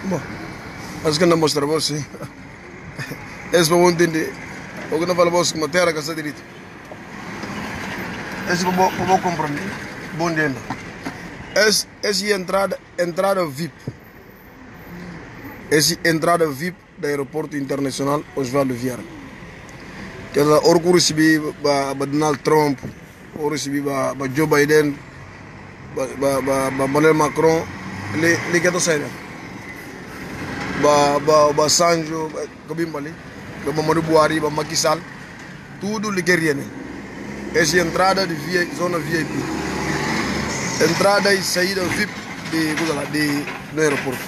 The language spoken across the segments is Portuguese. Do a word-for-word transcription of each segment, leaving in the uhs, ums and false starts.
Bom, acho que não mostra você. Esse para entender. O que não fala você como terra que está direito. Esse para vou compreender. Bom dia. Esse esse entrada entrada V I P. Esse entrada V I P do aeroporto internacional Osvaldo Vieira. Que é o que recebi para Donald Trump, o recebi para Joe Biden, para Emmanuel Macron, ele quer sair. Para Sanjo, Kabimbali, para Mamadou Buhari, para Macky Sall, tudo ele quer. Essa entrada de via, zona V I P. Entrada e saída V I P de, de, do aeroporto.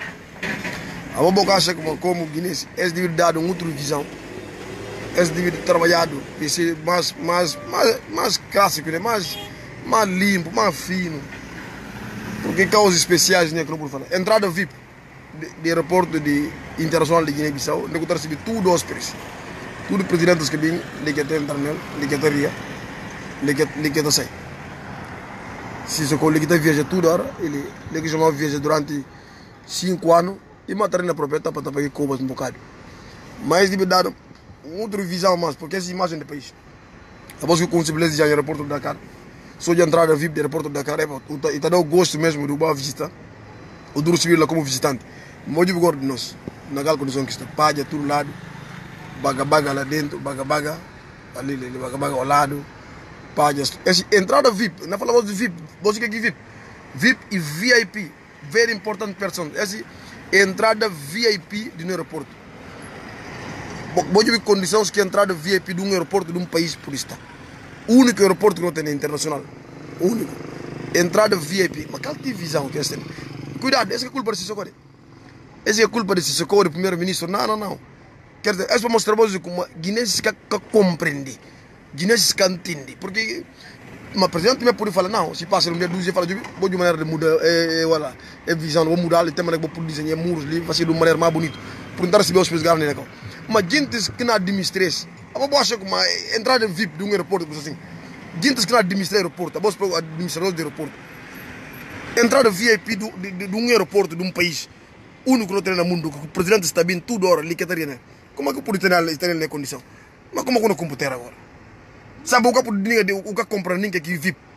A boca acha como, como Guinness, é devido dado uma outra visão. É devido trabalhado, de ser mais, mais, mais, mais clássico, né? mais, mais limpo, mais fino. Porque causas especiais, né, que não vou falar. Entrada V I P do aeroporto de, internacional de Guiné-Bissau, onde eu recebi tudo os preços. Tudo presidentes que vêm, ele quer entrar nele, ele quer rir, ele quer, ele quer sair. Se você ele quer viajar tudo, ele, ele quer chamar viajar durante cinco anos e matar na propriedade para pagar cobras um bocado. Mas deve dar outra visão mais, porque essa imagem do país. Após que eu consegui viajar no aeroporto de Dakar, só de entrada V I P do aeroporto de Dakar, e está dando gosto mesmo de uma visita, o duro civil lá como visitante. Mas eu gosto de nós, naquela condição que está, paga todo lado, baga-baga lá dentro, baga-baga, ali, baga-baga ao lado, paga. Essa entrada V I P, não falamos de V I P, você quer que V I P? V I P e V I P, very important person. Essa entrada V I P do aeroporto. Pode ver condições que entrada V I P de um aeroporto de um país por estar. O único aeroporto que não tem internacional. O único. Entrada V I P. Mas qual que visão que eles têm? Cuidado, essa é culpa de Sissoko. Essa é culpa de Sissoko, do primeiro-ministro. Não, não, não. Quer dizer, essa é para mostrar para como guineenses que compreendem. Guineenses que entendem. Porque o presidente também pode falar, não, se passa um dia, dois dias, fala, vou de maneira de mudar, é, é, voilà, é visão, vou mudar, ele tem maneira que vou desenhar muros ali, vai ser de uma maneira mais bonita. Por tentar receber os pessoas né? Mas gente que não administra isso, a boa acha como a entrada V I P de um aeroporto, assim, gente que não administra o aeroporto, a boa administrador do aeroporto, entrada V I P de, de, de um aeroporto de um país, único que não tem no mundo, que o presidente está bem tudo hora, ali que está né? Como é que pode ter na condição? Mas como é que não computador agora? Sabe o que pode o que compra ninguém aqui V I P?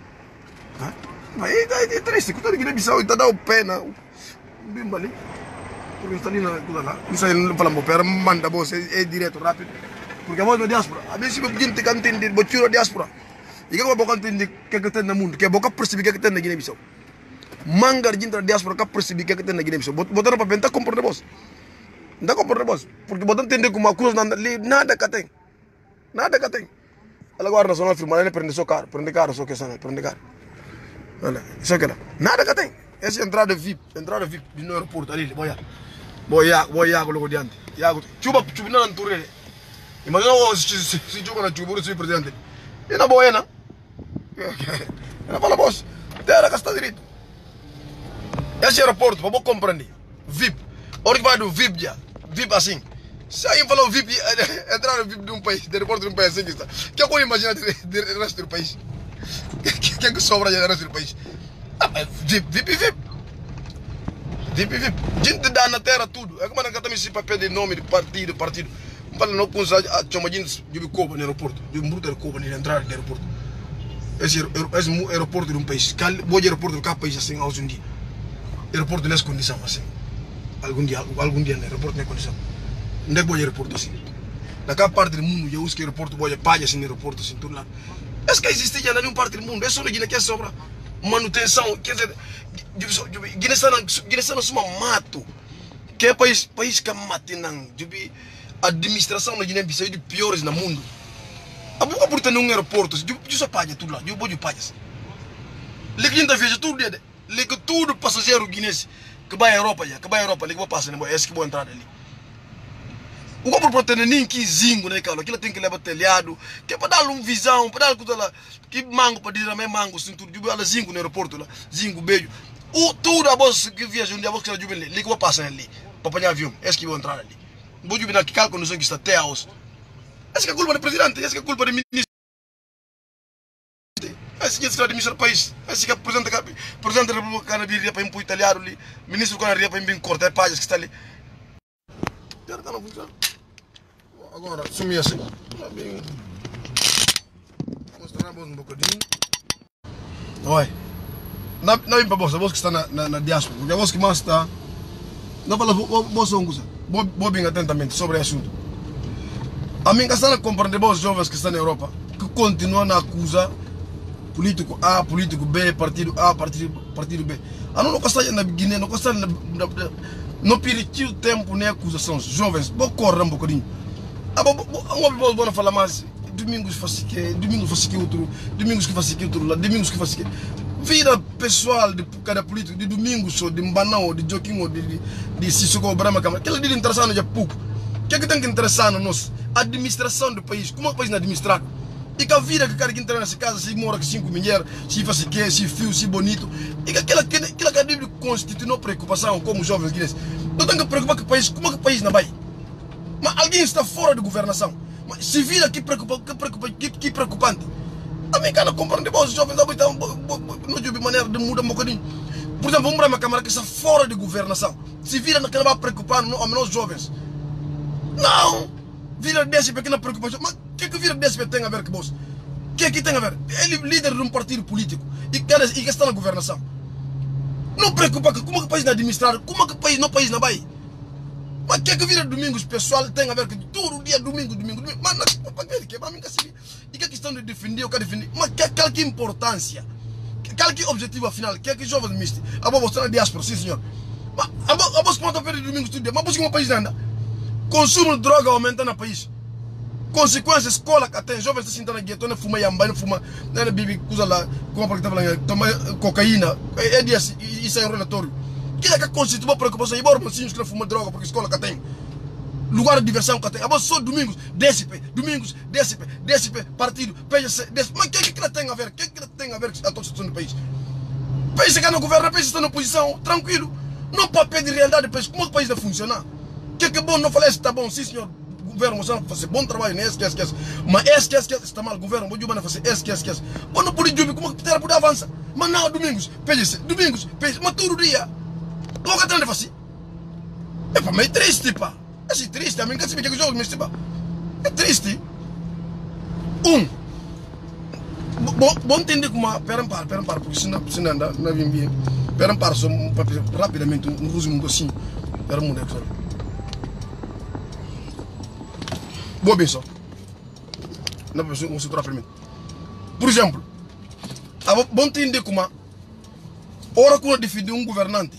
Mas é triste, quando ele Guiné-Bissau está dando pena, bem ali. Porque está ali na coisa lá. Não sei, não falamos, pera, manda você, é direto, rápido. Porque a voz da diáspora, a vezes se gente que entende, botura a diáspora. E que é boca entende o que é que tem no mundo, que é boca perceber o que é que tem na Guiné-Bissau. Mangar gente da diáspora que perceber o que é que tem na Guiné-Bissau. Botar para tentar comprar de voz. Não dá comprar de voz. Porque botar entender como a cruz nada que tem. Nada que tem. Ela agora nacional firma, ele prende só caro, prende caro, só que é prende caro. Olha, isso aqui lá. Nada que tem. Essa é a entrada V I P, entrada V I P no aeroporto ali, boia. Boia, boia, logo diante. Iago, chuba, chuba na turre. Imagina se se chuba na chuba, se presidente. E na boia, não? Ela fala, boss, terra que está direito. Esse aeroporto, para você compreender, V I P. Olha que vai do V I P já, V I P assim. Se alguém falou V I P, entrar no V I P de um país, do aeroporto de um país assim que está. O que eu vou imaginar do resto do país? O que é que sobra já do resto do país? Ah, V I P, V I P, V I P. V I P, V I P. Gente dá na terra tudo. É como a gente também se papel de nome de partido, partido. Não fala não com os chamadinhos de Coba no aeroporto. De um bruto de Coba na entrada do aeroporto. Esse é o aeroporto de um país. Bom aeroporto de cada país assim, hoje em dia. Aeroporto nessa condição assim. Algum dia, algum dia no aeroporto nessa condição. Não é bom aeroporto assim. Naquela parte do mundo, eu uso que aeroporto boa palha assim no aeroporto assim, tudo lá. É que existe já em nenhuma parte do mundo. É só na Guiné que é sobra manutenção. Quer dizer, Guiné-Bissau não é só mato. Que é país, país que mata não. A administração na Guiné-Bissau é de piores no mundo. A boca por ter um aeroporto, eu só paga tudo lá. Eu vou de pagas. Liga gente viaja tudo dele. Liga tudo passageiro guinense que vai à Europa já, que vai à Europa, liga para passar, esse que vou entrar ali. O que por ter nem que zingo, né, cara? Aquilo tem que levar telhado, que é para dar uma visão, para dar coisa lá, que mango para dizer também mango, assim tudo, eu ela zingo no aeroporto lá, zingo beijo. O tudo a voz que viaja um dia a voz que ela jubile, liga para passar ali, para apanhar avião, esse que vou entrar ali. Vou jubilar aqui calco no que está até aos. Essa que é culpa do presidente, essa que é culpa do ministro. Esse que está administrar o país. Esse que é presidente da presidente da República Cana viria para ir para o italiano ali, ministro Cana viria para ir cortar páginas que está ali. Agora, sumi assim. Mostrar um bocadinho. Oi. Não vem para você, você que está na, na, na diáspora, porque você que mais está. Não fala, você não usa. Vou bem atentamente sobre o assunto. A minha está a compreender os jovens que estão na Europa, que continuam a acusar político A, político B, partido A, partido, partido B. A não está na Guiné, não está na. Não perdeu tempo nem acusações. Jovens, vou correr um bocadinho. Ah, vou vou falar mais. Domingos faz que, domingos faz que outro, domingos que faz que outro, lá, domingos que faz que. Vida pessoal de cada político, de domingos, ou de Mbanão, de Joaquim, ou de, de, de Sissoko Brahma Câmara. Aquilo de interessante é pouco. O que é que tem que interessar no nosso? A administração do país. Como é que o país não é administrado? E que a vida que o cara que entra nessa casa, se mora com cinco mulheres, se faz que, se fio, se bonito. E que aquela que a Bíblia constitui uma preocupação como jovens guineenses. Não tem que preocupar com o país. Como é que o país não vai? Mas alguém está fora de governação. Mas se vira que, preocupa, que, preocupa, que, que preocupante. A mim cara compreende os jovens então não tive maneira de mudar um bocadinho. Por exemplo, vamos para uma câmara que está fora de governação. Se vira naquela vai preocupar os jovens. Não! Vira desse pequena preocupação. Mas o que, que vira desse tem a ver com você? O que é que tem a ver? Ele é líder de um partido político e que, e que está na governação. Não preocupa como é que o país não é administrado, como é que o país não, o país não vai. Mas o que é que vira domingos pessoal tem a ver com todo dia, domingo, domingo, domingo. Mas não, para que para mim que assim. E que é questão de defender, eu quero defender. Mas que aquela que importância, aquela que objetivo afinal, que é que jovens mistos. A boa você na diáspora, sim senhor. Mas a boa como está perdendo domingos todo dia, mas por que o país não anda? Consumo de droga aumenta no país. Consequências, escola que tem jovens se sentam na gueto, não fuma yamba, não fuma, não bebe coisa lá, como para que está falando, toma cocaína, é disso, isso é um relatório. Que é que constitui uma preocupação, embora os mocinhos que não fumam droga, porque a escola que tem, lugar de diversão que tem, agora só domingos, D S P, domingos, D S P, D S P, partido, P G C, D S P, mas o que é que ela tem a ver? O que é que ela tem a ver com a constituição do país? O país que não governa, o país está na oposição, tranquilo, não pode pedir realidade do país, como é que o país vai funcionar? O que é que é bom, não falei, está bom, sim senhor. Governo mostrando fazer bom trabalho, né? Esquece, esquece. Mas esquece, esquece, está mal. Governo, vou jogar fazer esquece, esquece. Mas não pode jogar, como é que terá poder avançar? Mas não, domingos, pede-se, domingos, pede mas todo dia. Como é que tem fazer? É para mim triste, pá. É assim triste, a mim que se me que jogo, mas tipo, é triste. Um, bom entender como, pera um par, pera um par, porque senão, senão não, não vem bem. Pera um par, só rapidamente, um resumo assim. Pera um mundo, sabe? Boa bem só. Não vou se primeiro. Por exemplo, bom entender como a hora que eu defendi um governante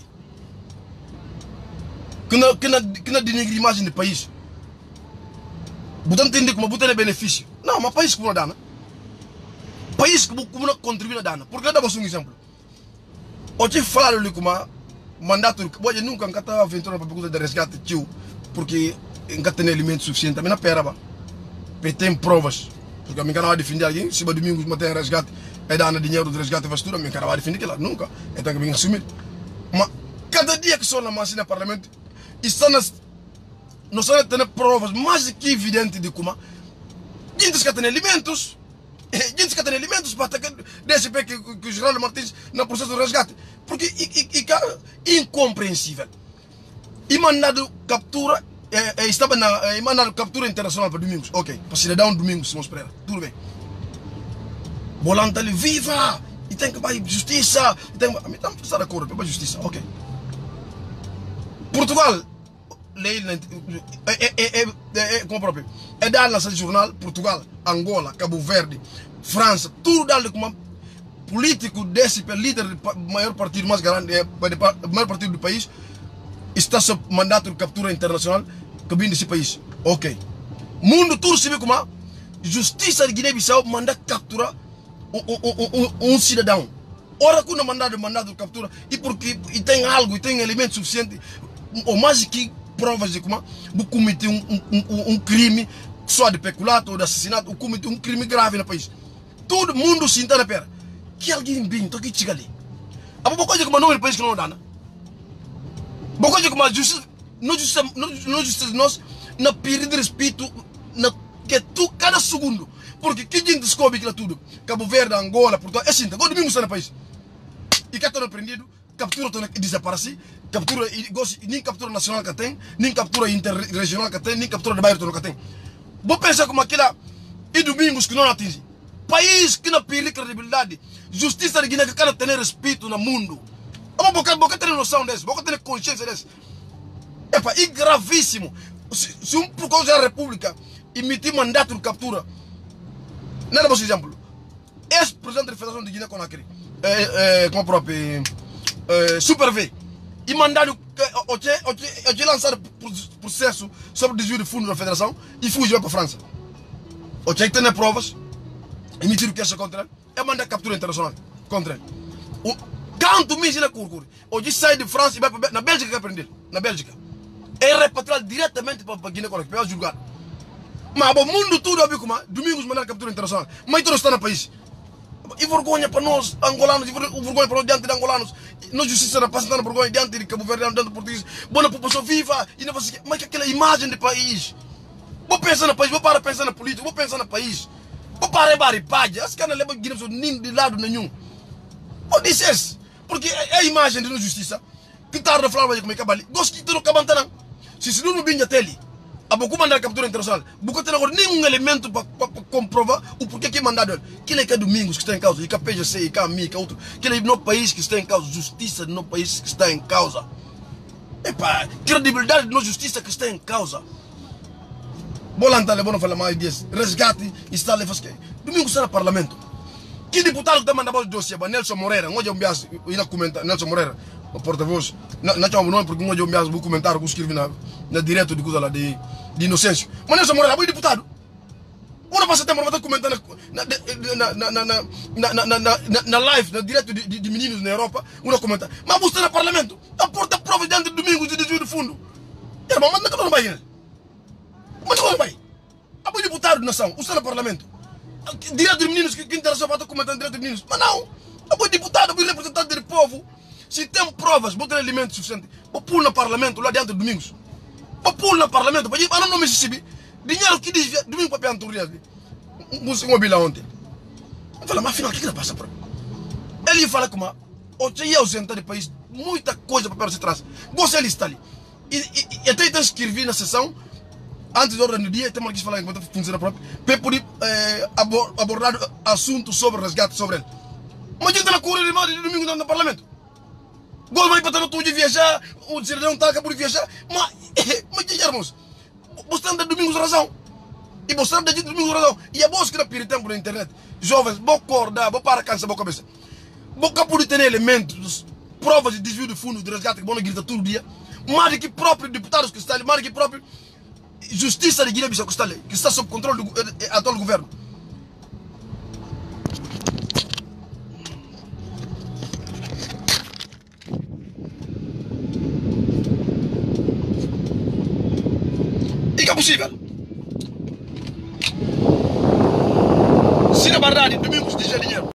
que não, que não, que não denigre a imagem do país, você entender como você tem benefício. Não, mas país que não dá, né? País que não contribui a dar, porque eu dou um exemplo. Eu te falo ali como mandato, eu nunca estava aventurando para pergunta de resgate, tio, porque nunca tem alimento suficiente, também não pera, tem provas, porque a minha cara vai defender alguém, se vai domingo não tem resgate, é dar dinheiro do resgate faz tudo, a minha cara vai defender aquilo, nunca, então que eu venho assumir. Mas cada dia que sou na massa no parlamento, está nas, não só tem provas mais que evidentes de como, gente que tem alimentos, gente que tem alimentos para atacar desse pé que, que o Geraldo Martins no processo do resgate, porque é incompreensível. E mandado captura. É, é, estava na é, mandado captura internacional para domingos. Ok, para cidadão domingos, se espera. Tudo bem. Bolanta ali, viva! E tem que vai justiça. E tem que. Estamos a de acordo para justiça. Ok. Portugal, lei. É, é, é, é, é, como próprio. É dado nesse jornal. Portugal, Angola, Cabo Verde, França, tudo dado como político desse líder do maior partido mais grande, é, do maior partido do país, está sob mandato de captura internacional que vem desse país. Ok. Mundo todo se vê como a justiça de Guiné-Bissau manda capturar um, um, um, um cidadão. Ora que não mandado mandado de captura e porque e tem algo, e tem elemento suficiente, ou mais que provas de como o cometeu um, um, um, um crime só de peculato ou de assassinato, ou cometeu um crime grave no país. Todo mundo se entende, pera. Que alguém bem, tô aqui chega ali. A boa coisa como não é no país que não dá, né? Boa coisa como a justiça, não justiça, não justiça de nós, na perda de respeito, na que tu cada segundo, Porque que gente descobre aquilo tudo? Cabo Verde, Angola, Portugal, é assim, agora Domingos está no país. E que está prendido, captura e desaparece, captura, e, nem captura nacional que tem, nem captura interregional que tem, nem captura de bairro que tem. Vou pensar como aquela, e Domingos que não atinge. País que não perde credibilidade, justiça de Guiné que quer ter respeito no mundo. Vamos bocar, bocar ter noção desse, bocar ter consciência desse. Epa, e gravíssimo. Se, se um procurso da República emitir mandato de captura, nada mais exemplo, ex-presidente da Federação de Guiné-Conakry, é, é, como próprio, é, Super V, e mandaram o lançar processo sobre desvio de fundos da Federação e fugiu para a França. O que tem provas, emitir o queixa contra ele, é mandar captura internacional contra ele. O canto me ensina curcuri. Hoje sai de França e vai para na Bélgica que aprender, na Bélgica. É repatriado diretamente para Guiné-Conakry, para julgar. Mas o mundo todo a ver como Domingos mandar captura internacional, mas todos estão no país. E vergonha para nós, angolanos, e vergonha para nós diante de angolanos. Nós justiça não passa vergonha diante de Cabo Verde, diante de português. Boa população viva, e não você, mas que aquela imagem de país. Vou pensar no país, vou parar pensar na política, vou pensar no país. Vou parar baripádia, as caras levam Guiné nem de lado nenhum. Vou dizer isso, porque é a imagem de não justiça. Que tarde falar como é que acaba. Gosto que tu não acaba não. Se se não vinha até ali, a pouco mandar captura internacional, pouco tem agora nenhum elemento para comprovar o porquê que é mandado ele. Que é que é Domingos que está em causa, e que a P G C, e que a M I, que é outro. Que é no país que está em causa, justiça no país que está em causa. Epa, credibilidade de justiça que está em causa. Bolanta, não falar mais disso. Resgate, está ali, faz que. Domingos está no parlamento. Que deputado que está mandando o dossiê, Nelson Moreira, onde eu me acho, eu ia comentar, Nelson Moreira, o porta-voz, não tinha um nome porque onde eu me acho, vou comentar, vou escrever na, na direto de coisa lá de, de Inocêncio. Mas Nelson Moreira, foi deputado. Uma passa tempo, vai estar comentando na, na, na, na, na, na, na, na live, na direto de, de, de meninos na Europa, uma comenta. Mas você está no parlamento, a porta prova diante de Domingos de desvio de fundo. Irmão, mas não vai ir. Mas não vai. A foi deputado de nação, você está no parlamento. Direto de meninos que, que interessam para estar comentando direto de meninos. Mas não, a foi deputado, a foi representante do povo. Se tem provas, vou ter elementos suficientes. Vou pôr no parlamento lá diante de Domingos. Vou pôr no parlamento, para não não me receber. Dinheiro que diz Domingos para a Anturia. Um mobile ontem. Eu falei, mas afinal, o que que passa por? Ele fala como o que ia ausentar do país, muita coisa para se trás. Você ele está ali. E, e, e até então escrevi na sessão, antes da hora do dia, tem que falar enquanto funciona próprio, para poder eh, abordar assuntos sobre resgate sobre ele. Mas a gente está na corrida de Domingos no parlamento. Gol vai para tudo de viajar, o cidadão está acabando de viajar, mas, mas que irmãos, você anda Domingos razão, e você anda de Domingos razão, e é bom que não perde tempo na internet, jovens, vou acordar, vou para cansar a cabeça, vou capaz ter elementos, provas de desvio de fundo, de resgate, que vão gritar todo dia, mais que próprios deputados que estão ali, mais que próprio justiça de Guiné-Bissau que está ali, que está sob controle do atual governo. E que é possível. Se na verdade, Domingos diz dinheiro.